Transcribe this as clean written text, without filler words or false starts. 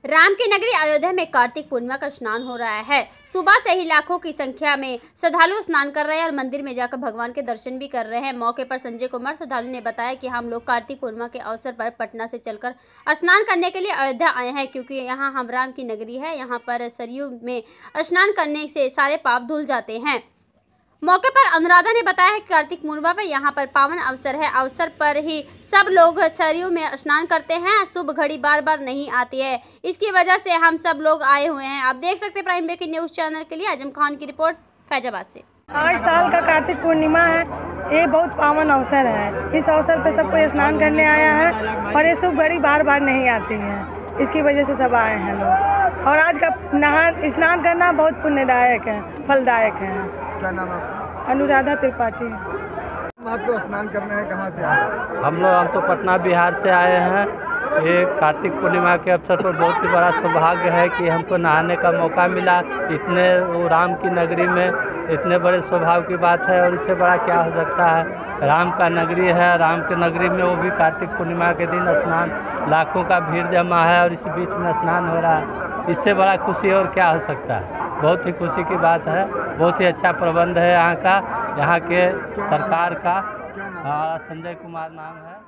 राम की नगरी अयोध्या में कार्तिक पूर्णिमा का स्नान हो रहा है। सुबह से ही लाखों की संख्या में श्रद्धालु स्नान कर रहे हैं और मंदिर में जाकर भगवान के दर्शन भी कर रहे हैं। मौके पर संजय कुमार श्रद्धालु ने बताया कि हम लोग कार्तिक पूर्णिमा के अवसर पर पटना से चलकर स्नान करने के लिए अयोध्या आए हैं, क्योंकि यहाँ हम राम की नगरी है। यहाँ पर सरयू में स्नान करने से सारे पाप धुल जाते हैं। मौके पर अनुराधा ने बताया है कि कार्तिक पूर्णिमा पर यहाँ पर पावन अवसर है। अवसर पर ही सब लोग सरयू में स्नान करते हैं। शुभ घड़ी बार बार नहीं आती है, इसकी वजह से हम सब लोग आए हुए हैं। आप देख सकते हैं प्राइम ब्रेकिंग न्यूज चैनल के लिए आजम खान की रिपोर्ट फैजाबाद से। 8 साल का कार्तिक पूर्णिमा है। ये बहुत पावन अवसर है। इस अवसर पर सब कोई स्नान करने आया है और ये शुभ घड़ी बार बार नहीं आती है, इसकी वजह से सब आए हैं लोग। और आज का स्नान करना बहुत पुण्यदायक है, फलदायक है। क्या नाम है? अनुराधा त्रिपाठी। महत्व स्नान करने है, कहाँ से आए? हम तो पटना बिहार से आए हैं। ये कार्तिक पूर्णिमा के अवसर पर बहुत ही बड़ा सौभाग्य है कि हमको नहाने का मौका मिला। इतने राम की नगरी में इतने बड़े स्वभाव की बात है, और इससे बड़ा क्या हो सकता है। राम का नगरी है, राम की नगरी में वो भी कार्तिक पूर्णिमा के दिन स्नान, लाखों का भीड़ जमा है और इस बीच में स्नान हो रहा है। इससे बड़ा खुशी और क्या हो सकता है। बहुत ही खुशी की बात है। बहुत ही अच्छा प्रबंध है यहाँ का, यहाँ के सरकार का। संजय कुमार नाम है।